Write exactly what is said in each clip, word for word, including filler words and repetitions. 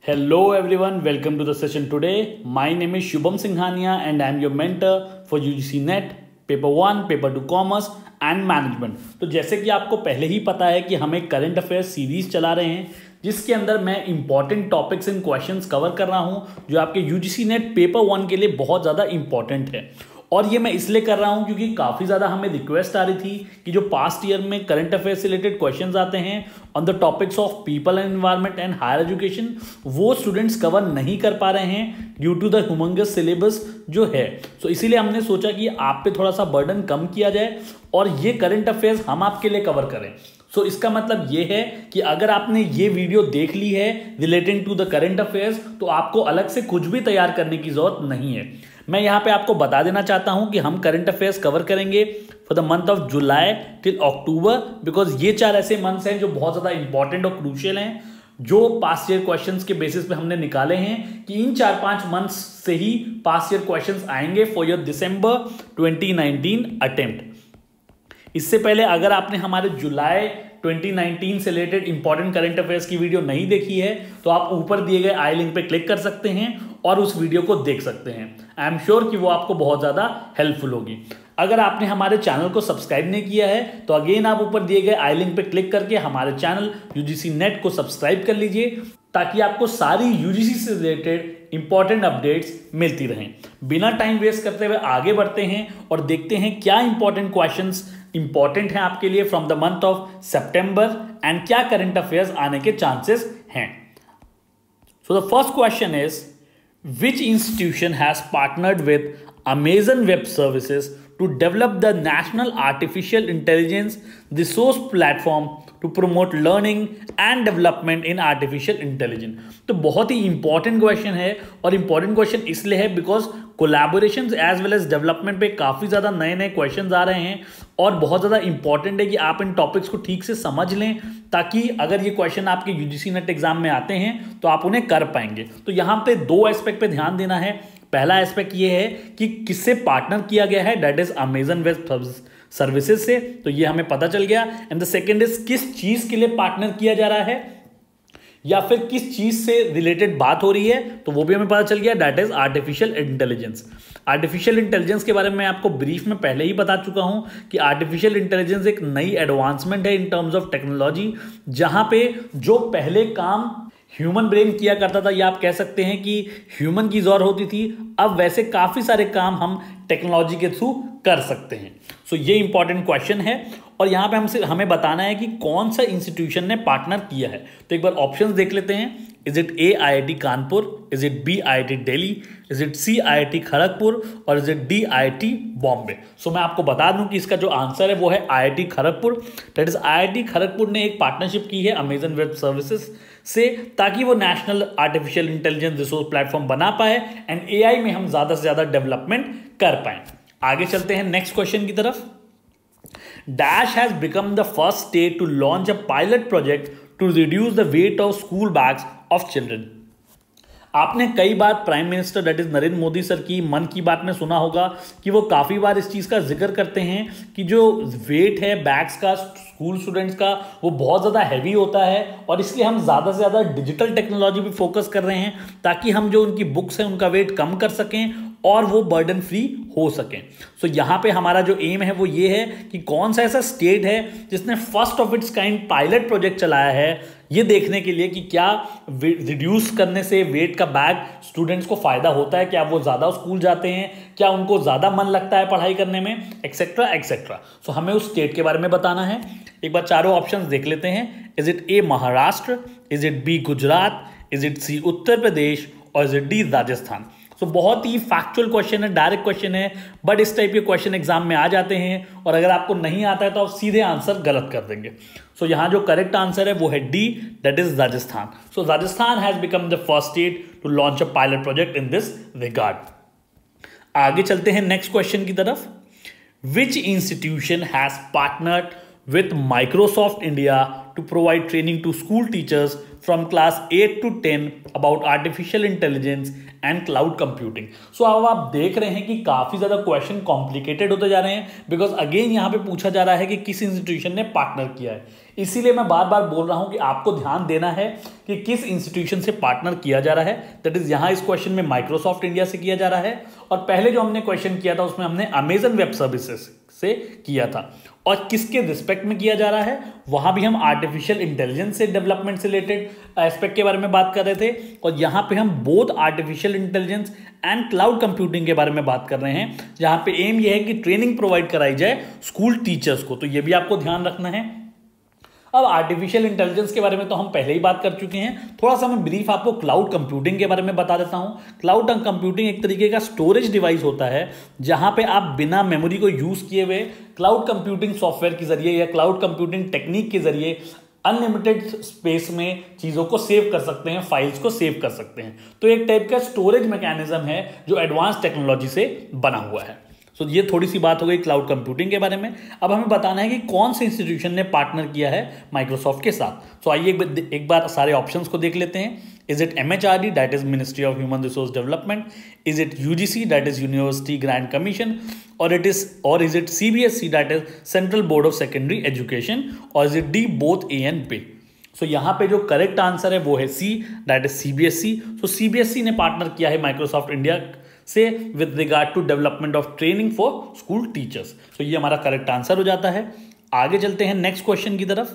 Hello everyone, welcome to the session today. My name is Shubham Singhania and I am your mentor for U G C NET Paper one, Paper two Commerce and Management. तो जैसे कि आपको पहले ही पता है कि हम एक करंट अफेयर्स सीरीज चला रहे हैं जिसके अंदर मैं important topics and questions cover कर रहा हूं जो आपके U G C net paper one के लिए बहुत ज़्यादा इंपॉर्टेंट है। और ये मैं इसलिए कर रहा हूं क्योंकि काफ़ी ज़्यादा हमें रिक्वेस्ट आ रही थी कि जो पास्ट ईयर में करंट अफेयर्स से रिलेटेड क्वेश्चंस आते हैं on the topics of people and environment and higher education वो स्टूडेंट्स कवर नहीं कर पा रहे हैं due to the humongous syllabus जो है। सो so, इसीलिए हमने सोचा कि आप पे थोड़ा सा बर्डन कम किया जाए और ये करंट अफेयर्स हम आपके लिए कवर करें। सो so, इसका मतलब ये है कि अगर आपने ये वीडियो देख ली है relating to the current affairs तो आपको अलग से कुछ भी तैयार करने की जरूरत नहीं है। मैं यहाँ पे आपको बता देना चाहता हूँ कि हम करंट अफेयर्स कवर करेंगे for the month of July till October, because ये चार ऐसे मंथ्स हैं जो बहुत ज़्यादा इंपॉर्टेंट और क्रूशियल हैं जो पास्ट ईयर क्वेश्चंस के बेसिस पे हमने निकाले हैं कि इन चार पांच मंथ्स से ही पास्ट ईयर क्वेश्चंस आएंगे for your December twenty nineteen attempt. इससे पहले अगर आपने हमारे जुलाई ट्वेंटी नाइनटीन से रिलेटेड इंपॉर्टेंट करंट अफेयर्स की वीडियो नहीं देखी है तो आप ऊपर दिए गए आई लिंक पे क्लिक कर सकते हैं और उस वीडियो को देख सकते हैं। आई एम श्योर कि वो आपको बहुत ज़्यादा हेल्पफुल होगी। अगर आपने हमारे चैनल को सब्सक्राइब नहीं किया है तो अगेन आप ऊपर दिए गए आई लिंक पे क्लिक करके हमारे चैनल यूजीसी नेट को सब्सक्राइब कर लीजिए ताकि आपको सारी यूजीसी से रिलेटेड इंपॉर्टेंट अपडेट्स मिलती रहें। बिना टाइम वेस्ट करते हुए आगे बढ़ते हैं और देखते हैं क्या इंपॉर्टेंट क्वेश्चंस इंपॉर्टेंट हैं आपके लिए from the month of September and क्या करंट अफेयर्स आने के चांसेस हैं। So the first question is which institution has partnered with Amazon Web Services to develop the National Artificial Intelligence Resource Platform to promote learning and development in Artificial Intelligence? तो बहुत ही important question है और important question इसलिए है because collaborations as well as development पे काफ़ी ज़्यादा नए नए क्वेश्चंस आ रहे हैं और बहुत ज़्यादा इंपॉर्टेंट है कि आप इन टॉपिक्स को ठीक से समझ लें ताकि अगर ये क्वेश्चन आपके यूजीसी नेट एग्जाम में आते हैं तो आप उन्हें कर पाएंगे। तो यहाँ पे दो एस्पेक्ट पे ध्यान देना है। पहला एस्पेक्ट ये है कि किससे पार्टनर किया गया है, that is Amazon web services से, तो ये हमें पता चल गया। एंड द सेकेंड इज किस चीज़ के लिए पार्टनर किया जा रहा है या फिर किस चीज से रिलेटेड बात हो रही है तो वो भी हमें पता चल गया, that is artificial intelligence. Artificial intelligence के बारे में मैं आपको ब्रीफ में पहले ही बता चुका हूं कि आर्टिफिशियल इंटेलिजेंस एक नई एडवांसमेंट है इन टर्म्स ऑफ टेक्नोलॉजी जहां पे जो पहले काम ह्यूमन ब्रेन किया करता था या आप कह सकते हैं कि ह्यूमन की जरूरत होती थी, अब वैसे काफ़ी सारे काम हम टेक्नोलॉजी के थ्रू कर सकते हैं। सो so, ये इंपॉर्टेंट क्वेश्चन है और यहाँ पे हमसे हमें बताना है कि कौन सा इंस्टीट्यूशन ने पार्टनर किया है। तो एक बार ऑप्शंस देख लेते हैं। Is it A I I T Kanpur, is it B I I T Delhi, is it C I I T Kharagpur और is it D I I T Bombay. So मैं आपको बता दूं कि इसका जो आंसर है वो है I I T Kharagpur. That is I I T Kharagpur ने एक पार्टनरशिप की है अमेजन वेब सर्विसेज से ताकि वो national artificial intelligence resource platform बना पाए एंड एआई में हम ज़्यादा से ज़्यादा डेवलपमेंट कर पाए। आगे चलते हैं नेक्स्ट क्वेश्चन की तरफ। Dash has become the first state to launch a pilot project to reduce the weight of school bags of children. आपने कई बार prime minister that is Narendra Modi sir की मन की बात में सुना होगा कि वो काफ़ी बार इस चीज़ का जिक्र करते हैं कि जो वेट है बैग्स का स्कूल स्टूडेंट्स का वो बहुत ज़्यादा हैवी होता है और इसलिए हम ज़्यादा से ज़्यादा डिजिटल टेक्नोलॉजी पे फोकस कर रहे हैं ताकि हम जो उनकी बुक्स हैं उनका वेट कम कर सकें और वो बर्डन फ्री हो सकें। सो so, यहाँ पे हमारा जो एम है वो ये है कि कौन सा ऐसा स्टेट है जिसने first of its kind pilot project चलाया है ये देखने के लिए कि क्या रिड्यूस करने से वेट का बैग स्टूडेंट्स को फायदा होता है, क्या वो ज़्यादा स्कूल जाते हैं, क्या उनको ज़्यादा मन लगता है पढ़ाई करने में, एक्सेट्रा एक्सेट्रा। सो हमें उस स्टेट के बारे में बताना है। एक बार चारों ऑप्शंस देख लेते हैं। Is it A Maharashtra, is it B Gujarat, is it C Uttar Pradesh और is it D Rajasthan. So so, बहुत ही फैक्चुअल क्वेश्चन है, डायरेक्ट क्वेश्चन है, बट इस टाइप के क्वेश्चन एग्जाम में आ जाते हैं और अगर आपको नहीं आता है तो आप सीधे आंसर गलत कर देंगे। सो so, यहाँ जो करेक्ट आंसर है वो है D, that is Rajasthan. So Rajasthan has become the first state to launch a pilot project in this regard. आगे चलते हैं नेक्स्ट क्वेश्चन की तरफ। Which institution has partnered with Microsoft India to provide training to school teachers from class eight to ten about artificial intelligence and cloud computing. So अब आप देख रहे हैं कि काफ़ी ज़्यादा क्वेश्चन कॉम्प्लिकेटेड होते जा रहे हैं बिकॉज अगेन यहाँ पे पूछा जा रहा है कि किस इंस्टीट्यूशन ने पार्टनर किया है। इसीलिए मैं बार बार बोल रहा हूं कि आपको ध्यान देना है कि किस इंस्टीट्यूशन से पार्टनर किया जा रहा है। दैट इज यहां इस क्वेश्चन में माइक्रोसॉफ्ट इंडिया से किया जा रहा है, और पहले जो हमने क्वेश्चन किया था उसमें हमने अमेजन वेब सर्विसेज से किया था। और किसके रिस्पेक्ट में किया जा रहा है, वहां भी हम आर्टिफिशियल इंटेलिजेंस से डेवलपमेंट से रिलेटेड एस्पेक्ट के बारे में बात कर रहे थे, और यहां पे हम both artificial intelligence and cloud computing के बारे में बात कर रहे हैं, जहां पे एम यह है कि ट्रेनिंग प्रोवाइड कराई जाए स्कूल टीचर्स को। तो यह भी आपको ध्यान रखना है। अब आर्टिफिशियल इंटेलिजेंस के बारे में तो हम पहले ही बात कर चुके हैं, थोड़ा सा मैं ब्रीफ आपको क्लाउड कंप्यूटिंग के बारे में बता देता हूं। क्लाउड कंप्यूटिंग एक तरीके का स्टोरेज डिवाइस होता है, जहां पे आप बिना मेमोरी को यूज किए हुए क्लाउड कंप्यूटिंग सॉफ्टवेयर के जरिए या क्लाउड कंप्यूटिंग टेक्निक के जरिए अनलिमिटेड स्पेस में चीज़ों को सेव कर सकते हैं, फाइल्स को सेव कर सकते हैं। तो एक टाइप का स्टोरेज मैकेनिज्म है जो एडवांस टेक्नोलॉजी से बना हुआ है। तो so, ये थोड़ी सी बात हो गई क्लाउड कंप्यूटिंग के बारे में। अब हमें बताना है कि कौन से इंस्टीट्यूशन ने पार्टनर किया है माइक्रोसॉफ्ट के साथ। तो आइए एक, एक बार सारे ऑप्शंस को देख लेते हैं। Is it M H R D, that is ministry of human resource development? Is it U G C, that is university grant commission? और इट इज और is it C B S E, that is central board of secondary education? और is it D, both A and B? So यहाँ पे जो correct answer है वो है C, that is C B S E. So C B S E ने partner किया है माइक्रोसॉफ्ट इंडिया से with regard to development of training for school teachers. तो ये हमारा करेक्ट आंसर हो जाता है। आगे चलते हैं नेक्स्ट क्वेश्चन की तरफ।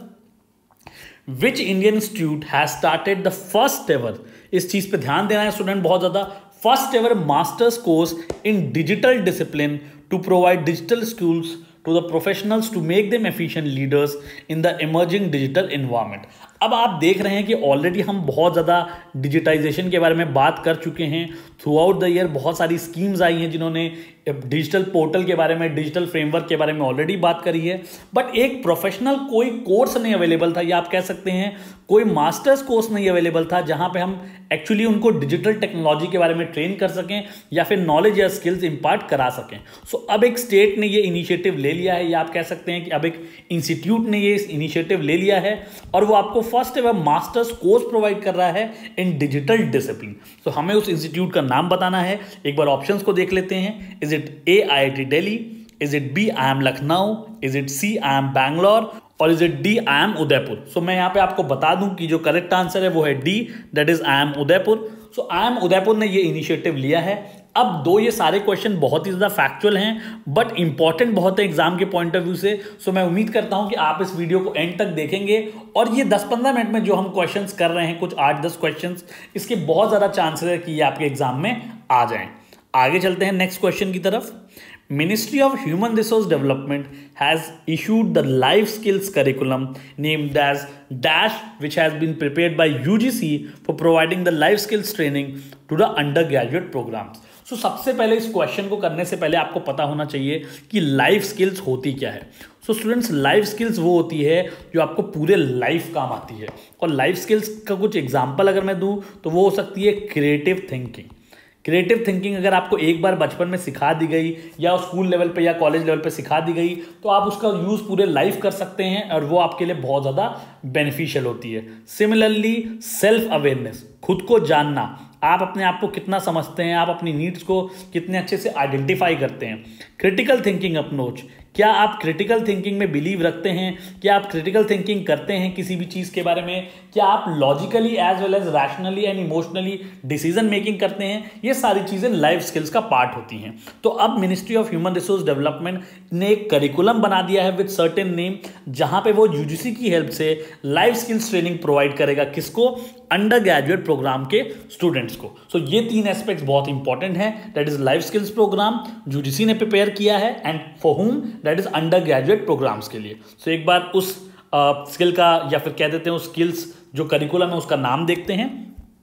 Which Indian institute has started the first ever, इस चीज पे ध्यान देना है स्टूडेंट बहुत ज्यादा, first ever masters course in digital discipline to provide digital skills to the professionals to make them efficient leaders in the emerging digital environment। अब आप देख रहे हैं कि ऑलरेडी हम बहुत ज़्यादा डिजिटाइजेशन के बारे में बात कर चुके हैं। थ्रू आउट द ईयर बहुत सारी स्कीम्स आई हैं जिन्होंने डिजिटल पोर्टल के बारे में, डिजिटल फ्रेमवर्क के बारे में ऑलरेडी बात करी है, बट एक प्रोफेशनल कोई कोर्स नहीं अवेलेबल था, या आप कह सकते हैं कोई मास्टर्स कोर्स नहीं अवेलेबल था जहां पे हम एक्चुअली उनको डिजिटल टेक्नोलॉजी के बारे में ट्रेन कर सकें या फिर नॉलेज या स्किल्स इंपार्ट करा सकें। सो so, अब एक स्टेट ने ये इनिशिएटिव ले लिया है, या आप कह सकते हैं कि अब एक इंस्टीट्यूट ने ये इनिशिएटिव ले लिया है, और वो आपको first ever masters course provide कर रहा है इन डिजिटल डिसिप्लिन। सो हमें उस इंस्टीट्यूट का नाम बताना है। एक बार ऑप्शंस को देख लेते हैं। Is it A I I T Delhi? Is it B I M Lucknow? Is it C I M Bangalore? और is it D I M Udaipur? So मैं यहाँ पे आपको बता दूं कि जो करेक्ट आंसर है वो है D, that is I M Udaipur. So I M Udaipur ने ये इनिशिएटिव लिया है। अब दो ये सारे क्वेश्चन बहुत ही ज़्यादा फैक्चुअल हैं, बट इंपॉर्टेंट बहुत है एग्जाम के पॉइंट ऑफ व्यू से। सो मैं उम्मीद करता हूं कि आप इस वीडियो को एंड तक देखेंगे, और ये दस पंद्रह मिनट में जो हम क्वेश्चंस कर रहे हैं, कुछ आठ दस क्वेश्चंस, इसके बहुत ज़्यादा चांसेस है कि ये आपके एग्जाम में आ जाएं। आगे चलते हैं नेक्स्ट क्वेश्चन की तरफ। Ministry of Human Resource Development has issued the life skills curriculum named as Dash, which has been prepared by U G C for providing the life skills training to the undergraduate programs. So सबसे पहले इस question को करने से पहले आपको पता होना चाहिए कि लाइफ स्किल्स होती क्या है। सो स्टूडेंट्स, लाइफ स्किल्स वो होती है जो आपको पूरे लाइफ काम आती है, और लाइफ स्किल्स का कुछ एग्जाम्पल अगर मैं दूं तो वो हो सकती है क्रिएटिव थिंकिंग। क्रिएटिव थिंकिंग अगर आपको एक बार बचपन में सिखा दी गई, या स्कूल लेवल पे या कॉलेज लेवल पे सिखा दी गई, तो आप उसका यूज़ पूरे लाइफ कर सकते हैं, और वो आपके लिए बहुत ज़्यादा बेनिफिशियल होती है। सिमिलरली सेल्फ अवेयरनेस, खुद को जानना, आप अपने आप को कितना समझते हैं, आप अपनी नीड्स को कितने अच्छे से आइडेंटिफाई करते हैं। क्रिटिकल थिंकिंग अप्रोच, क्या आप क्रिटिकल थिंकिंग में बिलीव रखते हैं, क्या आप क्रिटिकल थिंकिंग करते हैं किसी भी चीज़ के बारे में, क्या आप logically as well as rationally and emotionally decision making करते हैं। ये सारी चीज़ें लाइफ स्किल्स का पार्ट होती हैं। तो अब ministry of human resource development ने एक करिकुलम बना दिया है विद सर्टेन नेम, जहां पे वो यूजीसी की हेल्प से लाइफ स्किल्स ट्रेनिंग प्रोवाइड करेगा। किसको? अंडर ग्रेजुएट प्रोग्राम के स्टूडेंट्स को। सो so, ये तीन एस्पेक्ट्स बहुत इंपॉर्टेंट है। That is life skills program UGC ने प्रिपेयर किया है, and for whom, that is under graduate programs के लिए। सो so, एक बार उस स्किल uh, का, या फिर कह देते हैं उस स्किल्स जो करिकुलम है उसका नाम देखते हैं।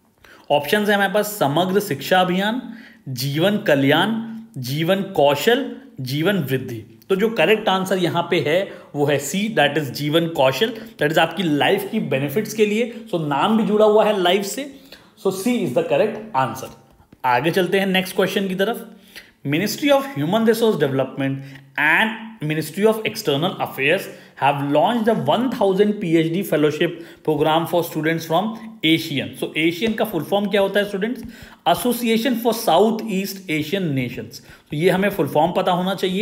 ऑप्शन है हमारे पास समग्र शिक्षा अभियान, जीवन कल्याण, जीवन कौशल, जीवन वृद्धि। तो जो करेक्ट आंसर यहाँ पे है वो है सी, दैट इज जीवन कौशल। दैट इज आपकी लाइफ की बेनिफिट्स के लिए। सो so, नाम भी जुड़ा हुआ है लाइफ से। So C is the correct answer. आगे चलते हैं नेक्स्ट क्वेश्चन की तरफ। Ministry of human resource development and ministry of external affairs have launched the one thousand P H D fellowship program for students from ASEAN. So ASEAN का full form क्या होता है students? Association for south east Asian nations. तो ये हमें full form पता होना चाहिए।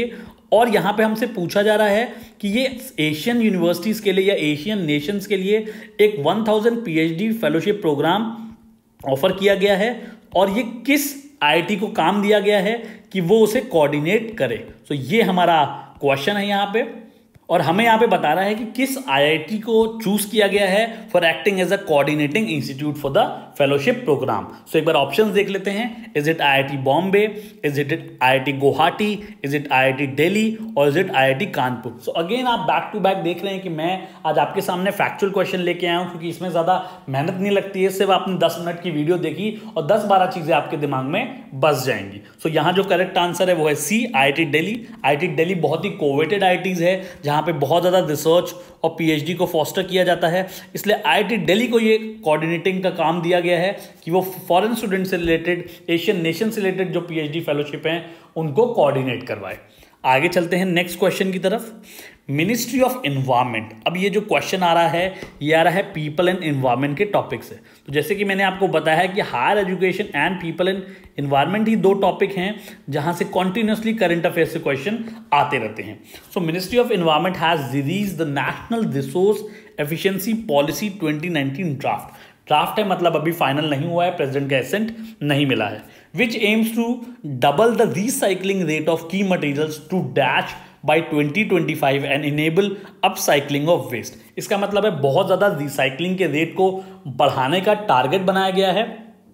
और यहाँ पे हमसे पूछा जा रहा है कि ये एशियन यूनिवर्सिटीज़ के लिए या एशियन नेशंस के लिए एक one thousand PhD fellowship program offer किया गया है और ये किस आईआईटी को काम दिया गया है कि वो उसे कोऑर्डिनेट करे। तो ये हमारा क्वेश्चन है यहाँ पे और हमें यहाँ पे बता रहा है कि किस आईआईटी को चूज किया गया है for acting as a coordinating institute for the fellowship program. So एक बार ऑप्शंस देख लेते हैं। Is it IIT Bombay, is it IIT Guwahati, is it IIT Delhi और is it IIT Kanpur. So again आप बैक टू बैक देख रहे हैं कि मैं आज आपके सामने फैक्चुअल क्वेश्चन लेके आया हूँ क्योंकि इसमें ज्यादा मेहनत नहीं लगती है, सिर्फ आपने दस मिनट की वीडियो देखी और दस बारह चीजें आपके दिमाग में बस जाएंगी। सो यहाँ जो करेक्ट आंसर है वो है C, IIT Delhi. IIT Delhi बहुत ही कोवेटेड आईआईटीज है जहाँ पे बहुत ज़्यादा रिसर्च और पीएचडी को फॉस्टर किया जाता है, इसलिए आईआईटी दिल्ली को ये कोऑर्डिनेटिंग का काम दिया गया है कि वो फॉरेन स्टूडेंट से रिलेटेड, एशियन नेशन से रिलेटेड जो पीएचडी फेलोशिप हैं उनको कोऑर्डिनेट करवाए। आगे चलते हैं नेक्स्ट क्वेश्चन की तरफ। मिनिस्ट्री ऑफ एनवायरनमेंट, अब ये जो क्वेश्चन आ रहा है ये आ रहा है पीपल एंड एनवायरनमेंट के टॉपिक से। तो जैसे कि मैंने आपको बताया है कि higher education and people and environment ही दो टॉपिक हैं जहां से कॉन्टिन्यूसली करंट अफेयर्स से क्वेश्चन आते रहते हैं। So ministry of environment has release the national resource efficiency policy twenty nineteen draft. Draft है मतलब अभी फाइनल नहीं हुआ है, प्रेसिडेंट का एसेंट नहीं मिला है। Which aims to double the recycling rate of key materials to dash by twenty twenty five and enable upcycling of waste. इसका मतलब है बहुत ज़्यादा रिसाइकलिंग के रेट को बढ़ाने का टारगेट बनाया गया है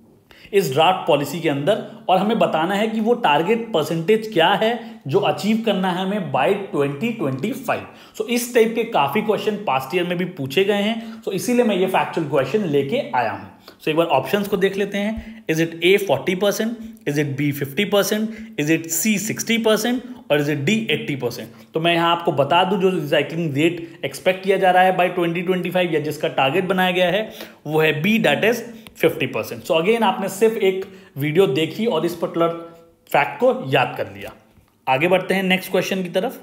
इस ड्राफ्ट पॉलिसी के अंदर और हमें बताना है कि वो टारगेट परसेंटेज क्या है जो अचीव करना है हमें by twenty twenty five. So इस टाइप के काफ़ी क्वेश्चन पास्ट ईयर में भी पूछे गए हैं, सो so इसीलिए मैं ये फैक्चुअल क्वेश्चन लेके आया हूँ। सो so एक बार ऑप्शंस को देख लेते हैं। Is it A forty percent, is it B fifty percent, is it C sixty percent और is it D eighty percent. तो मैं यहाँ आपको बता दूं जो रिसाइकलिंग रेट एक्सपेक्ट किया जा रहा है बाय ट्वेंटी ट्वेंटी फाइव या जिसका टारगेट बनाया गया है वो है B, that is fifty percent. So again आपने सिर्फ एक वीडियो देखी और इस पर्टिकुलर फैक्ट को याद कर लिया। आगे बढ़ते हैं नेक्स्ट क्वेश्चन की तरफ।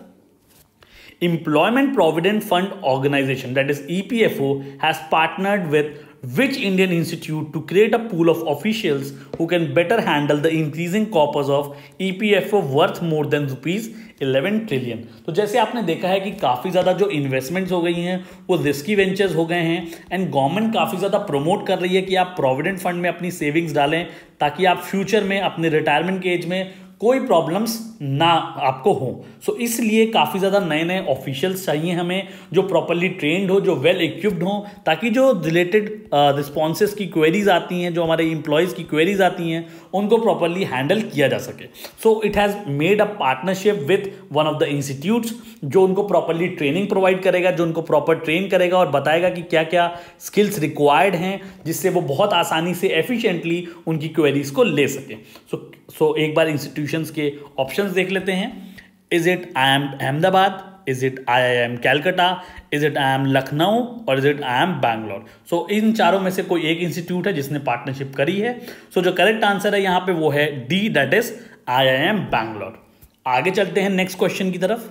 Employment Provident Fund Organization, that is E P F O, has partnered with which Indian institute to create a pool of officials who can better handle the increasing corpus of E P F O worth more than rupees eleven trillion. तो जैसे आपने देखा है कि काफ़ी ज़्यादा जो investments हो गई हैं वो रिस्की वेंचर्स हो गए हैं एंड गवर्नमेंट काफ़ी ज़्यादा प्रमोट कर रही है कि आप प्रोविडेंट फंड में अपनी सेविंग्स डालें ताकि आप फ्यूचर में अपने रिटायरमेंट के एज में कोई प्रॉब्लम्स ना आपको हो। सो so, इसलिए काफ़ी ज़्यादा नए नए ऑफिशियल्स चाहिए हमें जो प्रॉपरली ट्रेंड हो, जो वेल इक्विप्ड हो, ताकि जो रिलेटेड रिस्पॉन्सेस की क्वेरीज आती हैं, जो हमारे एम्प्लॉयज़ की क्वेरीज आती हैं, उनको प्रॉपरली हैंडल किया जा सके। So it has made a partnership with one of the institutes जो उनको प्रॉपरली ट्रेनिंग प्रोवाइड करेगा, जो उनको प्रॉपर ट्रेन करेगा और बताएगा कि क्या क्या स्किल्स रिक्वायर्ड हैं जिससे वो बहुत आसानी से एफिशिएंटली उनकी क्वेरीज को ले सके। सो सो एक बार इंस्टीट्यूशंस के ऑप्शंस देख लेते हैं। Is it I M Ahmedabad, is it I I M Calcutta, is it I M Lucknow और is it I M Bangalore. So इन चारों में से कोई एक इंस्टीट्यूट है जिसने पार्टनरशिप करी है। सो so, जो करेक्ट आंसर है यहाँ पे वो है D, that is I I M Bangalore. आगे चलते हैं नेक्स्ट क्वेश्चन की तरफ।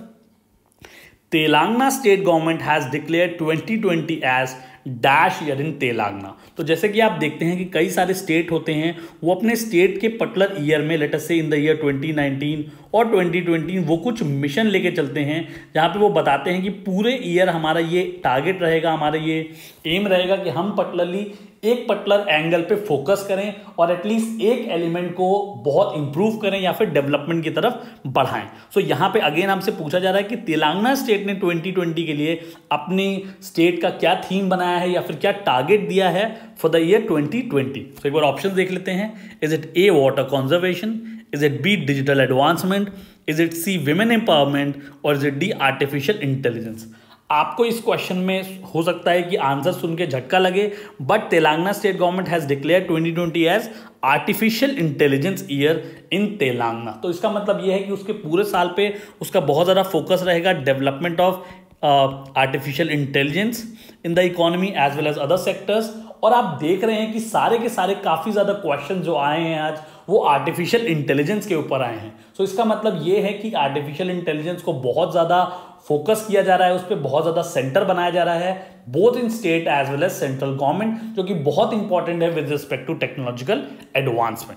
Telangana state government has declared twenty twenty as dash year in Telangana. तो जैसे कि आप देखते हैं कि कई सारे स्टेट होते हैं वो अपने स्टेट के पर्टिकुलर ईयर में, let us say in the year twenty nineteen और ट्वेंटी ट्वेंटी, वो कुछ मिशन लेके चलते हैं जहाँ पे वो बताते हैं कि पूरे ईयर हमारा ये टारगेट रहेगा, हमारा ये एम रहेगा कि हम पर्टिकुलरली एक पर्टिकुलर एंगल पे फोकस करें और एटलीस्ट एक एलिमेंट को बहुत इंप्रूव करें या फिर डेवलपमेंट की तरफ बढ़ाएं। सो so, यहाँ पे अगेन हमसे पूछा जा रहा है कि तेलंगाना स्टेट ने ट्वेंटी ट्वेंटी के लिए अपनी स्टेट का क्या थीम बनाया है या फिर क्या टारगेट दिया है for the year twenty twenty. So एक बार ऑप्शन देख लेते हैं। Is it A water conservation, is it B digital advancement, is it C women empowerment और is it D artificial intelligence. आपको इस क्वेश्चन में हो सकता है कि आंसर सुन के झटका लगे, but Telangana state government has declare twenty twenty as artificial intelligence year in Telangana. तो इसका मतलब यह है कि उसके पूरे साल पे उसका बहुत ज़्यादा फोकस रहेगा development of artificial intelligence in the economy as well as other sectors. और आप देख रहे हैं कि सारे के सारे काफ़ी ज़्यादा क्वेश्चन जो आए हैं आज वो आर्टिफिशियल इंटेलिजेंस के ऊपर आए हैं। सो so, इसका मतलब ये है कि आर्टिफिशियल इंटेलिजेंस को बहुत ज़्यादा फोकस किया जा रहा है, उस पर बहुत ज़्यादा सेंटर बनाया जा रहा है, both in state as well as central government, जो कि बहुत इंपॉर्टेंट है with respect to technological advancement.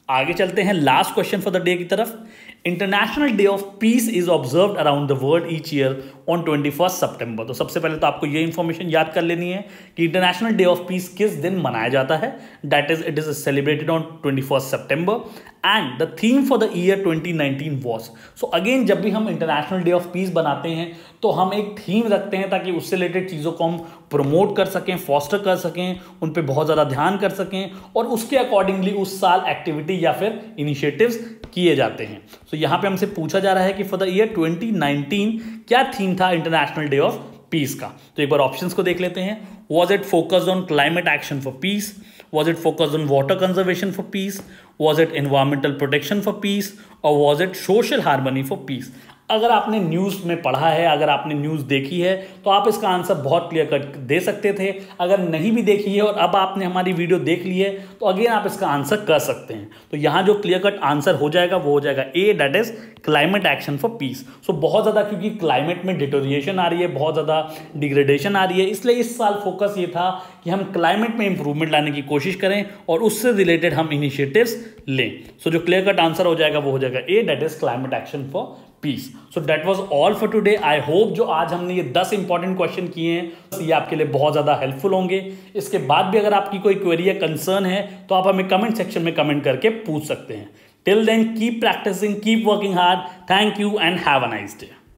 आगे चलते हैं last question for the day की तरफ। International day of peace is observed around the world each year on twenty first सितंबर। तो सबसे पहले तो आपको ये इंफॉर्मेशन याद कर लेनी है कि इंटरनेशनल डे ऑफ पीस किस दिन मनाया जाता है। That is it is celebrated on twenty first सितंबर and the theme for the year twenty nineteen was. So again जब भी हम इंटरनेशनल डे ऑफ पीस बनाते हैं तो हम एक थीम रखते हैं ताकि उससे रिलेटेड चीज़ों को हम प्रमोट कर सकें, फॉस्टर कर सकें, उन पे बहुत ज़्यादा ध्यान कर सकें और उसके अकॉर्डिंगली उस साल एक्टिविटी या फिर इनिशिएटिव्स किए जाते हैं। सो so, यहाँ पे हमसे पूछा जा रहा है कि for the year twenty nineteen क्या थीम था इंटरनेशनल डे ऑफ पीस का। तो एक बार ऑप्शंस को देख लेते हैं। Was it focused on climate action for peace? Was it focused on water conservation for peace? Was it environmental protection for peace? Or was it social harmony for peace? अगर आपने न्यूज़ में पढ़ा है, अगर आपने न्यूज़ देखी है तो आप इसका आंसर बहुत क्लियर कट दे सकते थे। अगर नहीं भी देखी है और अब आपने हमारी वीडियो देख ली है तो अगेन आप इसका आंसर कर सकते हैं। तो यहाँ जो क्लियर कट आंसर हो जाएगा वो हो जाएगा A, that is climate action for peace. So बहुत ज़्यादा क्योंकि क्लाइमेट में डिटोरिएशन आ रही है, बहुत ज़्यादा डिग्रेडेशन आ रही है, इसलिए इस साल फोकस ये था कि हम क्लाइमेट में इंप्रूवमेंट लाने की कोशिश करें और उससे रिलेटेड हम इनिशिएटिव्स लें। सो so, जो क्लियर कट आंसर हो जाएगा वो हो जाएगा A, that is climate action for peace. So that was all for today. I hope जो आज हमने ये दस इंपॉर्टेंट क्वेश्चन किए हैं ये आपके लिए बहुत ज़्यादा हेल्पफुल होंगे। इसके बाद भी अगर आपकी कोई क्वेरी या कंसर्न है तो आप हमें कमेंट सेक्शन में कमेंट करके पूछ सकते हैं। Till then keep practicing, keep working hard. Thank you and have a nice day.